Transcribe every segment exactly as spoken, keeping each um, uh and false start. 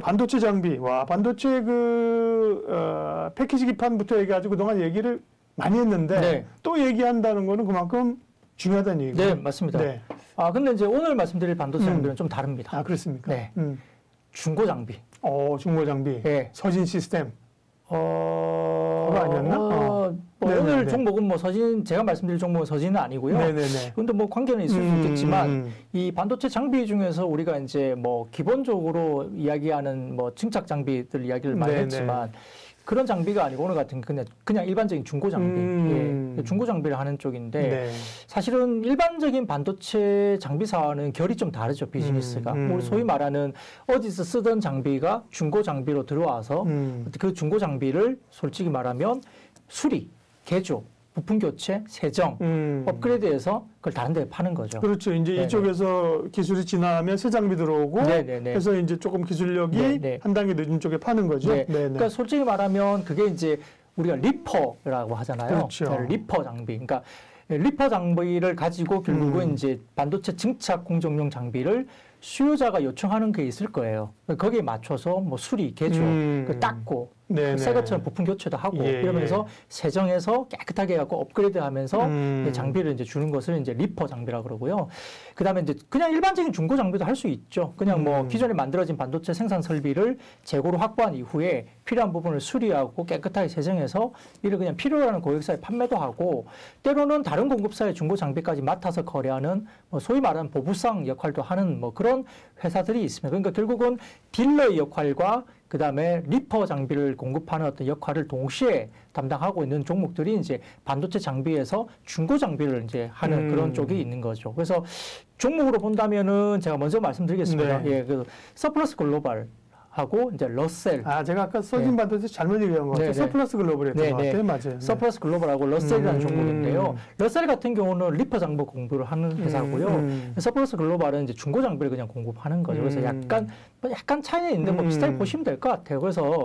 반도체 장비, 와 반도체 그 어, 패키지 기판부터 얘기해가지고 그동안 얘기를 많이 했는데 네. 또 얘기한다는 거는 그만큼 중요하다는 얘기죠. 네, 맞습니다. 네. 아 근데 이제 오늘 말씀드릴 반도체 음. 장비는 좀 다릅니다. 아 그렇습니까? 네, 음. 중고 장비. 어 중고 장비. 네. 서진 시스템. 어, 그거 아니었나? 어, 뭐 네네네. 오늘 종목은 뭐 서진, 제가 말씀드릴 종목은 서진은 아니고요. 네네네. 근데 뭐 관계는 있을 수 음, 있겠지만, 음. 이 반도체 장비 중에서 우리가 이제 뭐 기본적으로 이야기하는 뭐 증착 장비들 이야기를 많이 네네. 했지만, 그런 장비가 아니고 오늘 같은 그냥 그냥 일반적인 중고 장비, 음. 예, 중고 장비를 하는 쪽인데 네. 사실은 일반적인 반도체 장비사와는 결이 좀 다르죠, 비즈니스가. 음, 음. 우리 소위 말하는 어디서 쓰던 장비가 중고 장비로 들어와서 음. 그 중고 장비를 솔직히 말하면 수리, 개조, 부품 교체, 세정, 음. 업그레이드해서 그걸 다른 데 파는 거죠. 그렇죠. 이제 네네. 이쪽에서 기술이 지나면 새 장비 들어오고 네네네. 해서 이제 조금 기술력이 네네. 한 단계 늦은 쪽에 파는 거죠. 네. 네네. 그러니까 솔직히 말하면 그게 이제 우리가 리퍼라고 하잖아요. 그렇죠. 네, 리퍼 장비. 그러니까 리퍼 장비를 가지고 결국은 음. 이제 반도체 증착 공정용 장비를 수요자가 요청하는 게 있을 거예요. 거기에 맞춰서 뭐 수리, 개조, 음. 그 닦고, 네네. 새 것처럼 부품 교체도 하고 예, 이러면서 예. 세정해서 깨끗하게 해갖고 업그레이드하면서 음. 장비를 이제 주는 것을 이제 리퍼 장비라 그러고요. 그다음에 이제 그냥 일반적인 중고 장비도 할 수 있죠. 그냥 뭐 음. 기존에 만들어진 반도체 생산 설비를 재고로 확보한 이후에 필요한 부분을 수리하고 깨끗하게 세정해서 이를 그냥 필요로 하는 고객사에 판매도 하고 때로는 다른 공급사의 중고 장비까지 맡아서 거래하는 뭐 소위 말하는 보부상 역할도 하는 뭐 그런 회사들이 있습니다. 그러니까 결국은 딜러의 역할과 그 다음에 리퍼 장비를 공급하는 어떤 역할을 동시에 담당하고 있는 종목들이 이제 반도체 장비에서 중고 장비를 이제 하는 음. 그런 쪽이 있는 거죠. 그래서 종목으로 본다면은 제가 먼저 말씀드리겠습니다. 네. 예, 그 서플러스 글로벌 하고 이제 러셀. 아, 제가 아까 서진 네. 반도체 잘못 얘기한 것 같아요. 네, 네. 서플러스 글로벌 했던 네, 것 네. 같아요. 맞아요. 서플러스 글로벌하고 러셀이라는 음. 종목인데요. 러셀 같은 경우는 리퍼 장비 공부를 하는 회사고요. 음. 서플러스 글로벌은 이제 중고 장비를 그냥 공급하는 거죠. 그래서 음. 약간 뭐 약간 차이는 있는데 뭐 음. 비슷하게 보시면 될 것 같아요. 그래서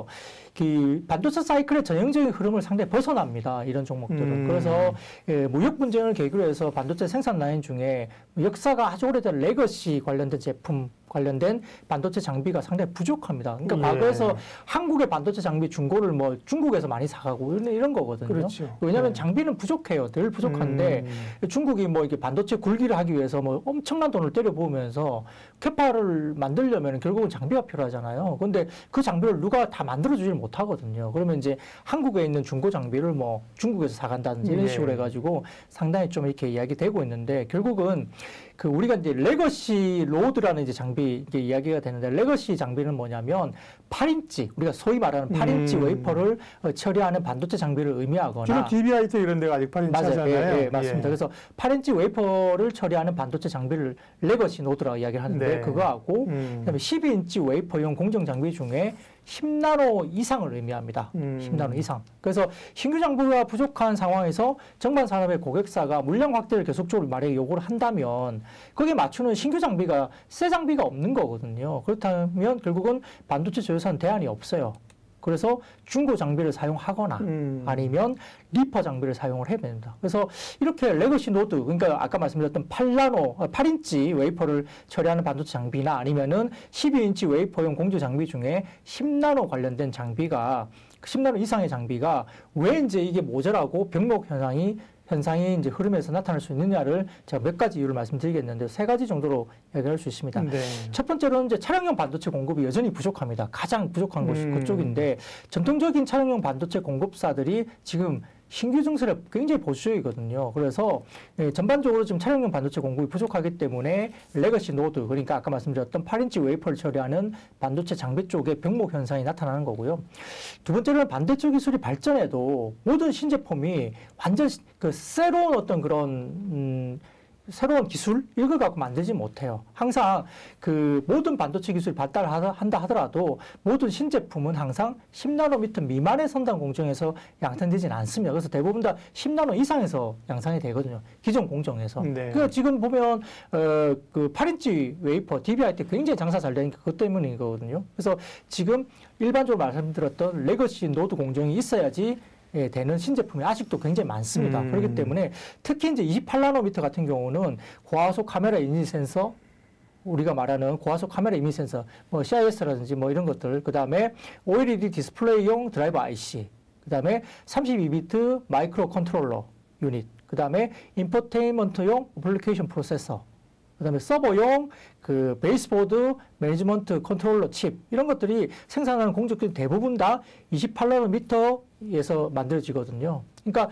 그 반도체 사이클의 전형적인 흐름을 상당히 벗어납니다. 이런 종목들은. 음. 그래서 예, 무역 분쟁을 계기로 해서 반도체 생산 라인 중에 역사가 아주 오래된 레거시 관련된 제품 관련된 반도체 장비가 상당히 부족합니다. 그러니까 예. 과거에서 한국의 반도체 장비 중고를 뭐 중국에서 많이 사가고 이런, 이런 거거든요. 그렇죠. 왜냐하면 네. 장비는 부족해요. 늘 부족한데 음. 중국이 뭐 이렇게 반도체 굴기를 하기 위해서 뭐 엄청난 돈을 때려부으면서 캐파를 만들려면 결국은 장비가 필요하잖아요. 그런데 그 장비를 누가 다 만들어주질 못하거든요. 그러면 이제 한국에 있는 중고 장비를 뭐 중국에서 사간다든지 이런 예. 식으로 해가지고 상당히 좀 이렇게 이야기되고 있는데 결국은 그 우리가 이제 레거시 로드라는 이제 장비 이게 이야기가 되는데 레거시 장비는 뭐냐면 팔 인치 우리가 소위 말하는 팔 인치 음. 웨이퍼를 어, 처리하는 반도체 장비를 의미하거나 주로 디비아이티 이런 데가 아직 팔 인치 맞아요. 하잖아요. 예, 예, 맞습니다. 예. 그래서 팔 인치 웨이퍼를 처리하는 반도체 장비를 레거시 노드라고 이야기를 하는데 네. 그거하고 음. 그다음에 십이 인치 웨이퍼용 공정 장비 중에 십 나노 이상을 의미합니다. 음. 십 나노 이상. 그래서 신규 장비가 부족한 상황에서 정반 산업의 고객사가 물량 확대를 계속적으로 만약에 요구를 한다면 거기에 맞추는 신규 장비가 새 장비가 없는 거거든요. 그렇다면 결국은 반도체 제조사는 대안이 없어요. 그래서 중고 장비를 사용하거나 음. 아니면 리퍼 장비를 사용을 해야 됩니다. 그래서 이렇게 레거시 노드, 그러니까 아까 말씀드렸던 팔 나노, 팔 인치 웨이퍼를 처리하는 반도체 장비나 아니면은 십이 인치 웨이퍼용 공조 장비 중에 십 나노 관련된 장비가 십 나노 이상의 장비가 왜 이제 이게 모자라고 병목 현상이 현상이 이제 흐름에서 나타날 수 있느냐를 제가 몇 가지 이유를 말씀드리겠는데 세 가지 정도로 얘기할 수 있습니다. 네. 첫 번째로는 이제 차량용 반도체 공급이 여전히 부족합니다. 가장 부족한 곳이 음. 그쪽인데 전통적인 차량용 반도체 공급사들이 지금 신규 증설에 굉장히 보수적이거든요. 그래서 예, 전반적으로 지금 차량용 반도체 공급이 부족하기 때문에 레거시 노드, 그러니까 아까 말씀드렸던 팔 인치 웨이퍼를 처리하는 반도체 장비 쪽에 병목 현상이 나타나는 거고요. 두 번째로는 반도체 기술이 발전해도 모든 신제품이 완전 그 새로운 어떤 그런 음, 새로운 기술 이런 걸 갖고 만들지 못해요. 항상 그 모든 반도체 기술이 발달한다 하더라도 모든 신제품은 항상 십 나노미터 미만의 선단 공정에서 양산되지는 않습니다. 그래서 대부분 다 십 나노 이상에서 양산이 되거든요. 기존 공정에서. 네. 그러니까 지금 보면 어, 그 팔 인치 웨이퍼 디비아이티 굉장히 장사 잘 되니까 그것 때문이거든요. 그래서 지금 일반적으로 말씀드렸던 레거시 노드 공정이 있어야지 예, 되는 신제품이 아직도 굉장히 많습니다. 음. 그렇기 때문에 특히 이제 이십팔 나노미터 같은 경우는 고화소 카메라 인지 센서 우리가 말하는 고화소 카메라 이미지 센서, 뭐 씨아이에스라든지 뭐 이런 것들, 그 다음에 오엘이디 디스플레이용 드라이버 아이씨, 그 다음에 삼십이 비트 마이크로 컨트롤러 유닛, 그 다음에 인포테인먼트용 어플리케이션 프로세서, 그 다음에 서버용 그 베이스보드 매니지먼트 컨트롤러 칩, 이런 것들이 생산하는 공정들이 대부분 다 이십팔 나노미터에서 만들어지거든요. 그러니까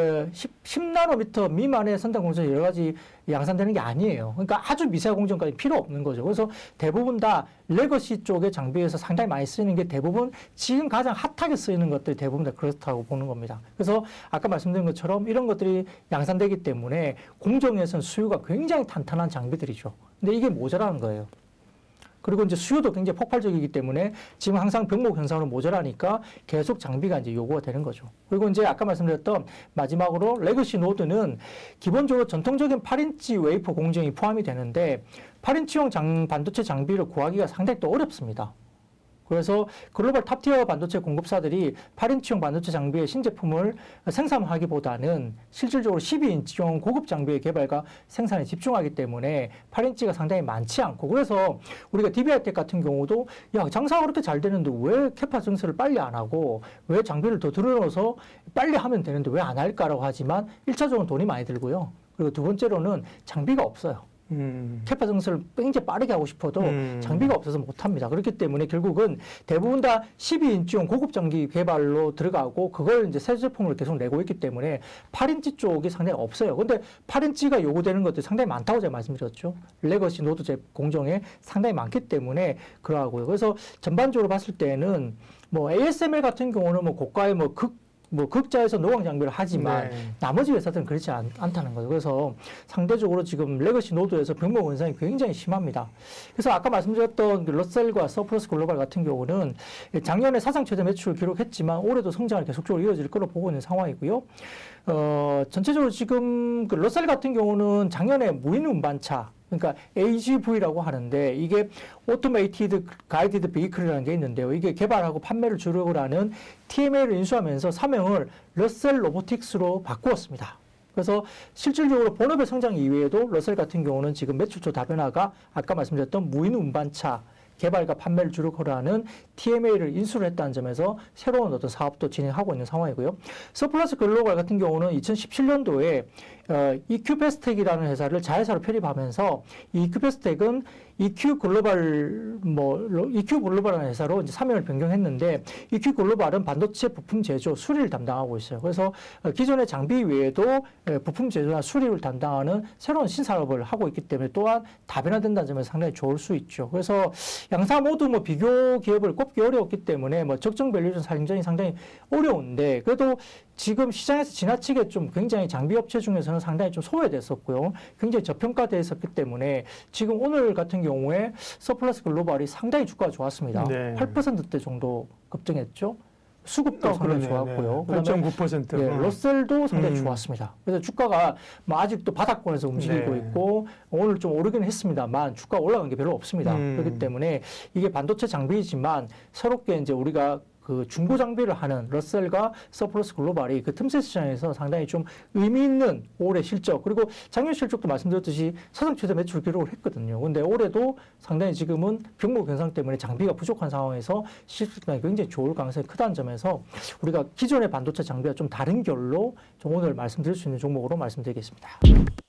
십 나노미터 미만의 선단 공정이 여러 가지 양산되는 게 아니에요. 그러니까 아주 미세한 공정까지 필요 없는 거죠. 그래서 대부분 다 레거시 쪽의 장비에서 상당히 많이 쓰이는 게 대부분 지금 가장 핫하게 쓰이는 것들이 대부분 다 그렇다고 보는 겁니다. 그래서 아까 말씀드린 것처럼 이런 것들이 양산되기 때문에 공정에서는 수요가 굉장히 탄탄한 장비들이죠. 근데 이게 모자라는 거예요. 그리고 이제 수요도 굉장히 폭발적이기 때문에 지금 항상 병목 현상으로 모자라니까 계속 장비가 이제 요구가 되는 거죠. 그리고 이제 아까 말씀드렸던 마지막으로 레거시 노드는 기본적으로 전통적인 팔 인치 웨이퍼 공정이 포함이 되는데 팔 인치용 장, 반도체 장비를 구하기가 상당히 또 어렵습니다. 그래서 글로벌 탑티어 반도체 공급사들이 팔 인치용 반도체 장비의 신제품을 생산하기보다는 실질적으로 십이 인치용 고급 장비의 개발과 생산에 집중하기 때문에 팔 인치가 상당히 많지 않고, 그래서 우리가 디비아이텍 같은 경우도 야, 장사가 그렇게 잘 되는데 왜 캐파 증설을 빨리 안 하고 왜 장비를 더 들어넣어서 빨리 하면 되는데 왜 안 할까라고 하지만 일 차적으로는 돈이 많이 들고요. 그리고 두 번째로는 장비가 없어요. 음. 캐파 증설을 굉장히 빠르게 하고 싶어도 음. 장비가 없어서 못합니다. 그렇기 때문에 결국은 대부분 다 십이 인치용 고급 장비 개발로 들어가고 그걸 이제 새 제품으로 계속 내고 있기 때문에 팔 인치 쪽이 상당히 없어요. 근데 팔 인치가 요구되는 것들이 상당히 많다고 제가 말씀드렸죠. 레거시 노드 제 공정에 상당히 많기 때문에 그러하고요. 그래서 전반적으로 봤을 때는 뭐 에이에스엠엘 같은 경우는 뭐 고가의 뭐 극 뭐 극자에서 노광 장비를 하지만 네. 나머지 회사들은 그렇지 않, 않다는 거죠. 그래서 상대적으로 지금 레거시 노드에서 병목 현상이 굉장히 심합니다. 그래서 아까 말씀드렸던 그 러셀과 서플러스 글로벌 같은 경우는 작년에 사상 최대 매출을 기록했지만 올해도 성장을 계속적으로 이어질 거로 보고 있는 상황이고요. 어, 전체적으로 지금 그 러셀 같은 경우는 작년에 무인 운반차, 그러니까 에이지브이라고 하는데 이게 오토메이티드 가이디드 베이클이라는 게 있는데요. 이게 개발하고 판매를 주력으로 하는 티엠에이를 인수하면서 사명을 러셀 로보틱스로 바꾸었습니다. 그래서 실질적으로 본업의 성장 이외에도 러셀 같은 경우는 지금 매출처 다변화가 아까 말씀드렸던 무인 운반차 개발과 판매를 주력으로 하는 티엠에이를 인수를 했다는 점에서 새로운 어떤 사업도 진행하고 있는 상황이고요. 서플러스 글로벌 같은 경우는 이천십칠 년도에 어, 이큐패스텍이라는 회사를 자회사로 편입하면서 이 이큐패스텍은 이큐 글로벌 뭐 이큐 글로벌이라는 회사로 이제 사명을 변경했는데 이큐 글로벌은 반도체 부품 제조, 수리를 담당하고 있어요. 그래서 어, 기존의 장비 외에도 에, 부품 제조나 수리를 담당하는 새로운 신사업을 하고 있기 때문에 또한 다변화된다는 점에서 상당히 좋을 수 있죠. 그래서 양사 모두 뭐 비교 기업을 꼽기 어려웠기 때문에 뭐 적정 밸류에이션 상정이 상당히 어려운데 그래도 지금 시장에서 지나치게 좀 굉장히 장비 업체 중에서는 상당히 좀 소외됐었고요. 굉장히 저평가되어 있었기 때문에 지금 오늘 같은 경우에 서플러스 글로벌이 상당히 주가가 좋았습니다. 네. 팔 퍼센트대 정도 급등했죠. 수급도 어, 상당히 그러네, 좋았고요. 네. 팔 점 구 퍼센트. 예, 러셀도 상당히 음. 좋았습니다. 그래서 주가가 뭐 아직도 바닥권에서 움직이고 네. 있고 오늘 좀 오르긴 했습니다만 주가가 올라간 게 별로 없습니다. 음. 그렇기 때문에 이게 반도체 장비이지만 새롭게 이제 우리가 그 중고 장비를 하는 러셀과 서플러스 글로벌이 그 틈새 시장에서 상당히 좀 의미 있는 올해 실적, 그리고 작년 실적도 말씀드렸듯이 사상 최대 매출 기록을 했거든요. 근데 올해도 상당히 지금은 병목 현상 때문에 장비가 부족한 상황에서 실적이 굉장히 좋을 가능성이 크다는 점에서 우리가 기존의 반도체 장비와 좀 다른 결로 좀 오늘 말씀드릴 수 있는 종목으로 말씀드리겠습니다.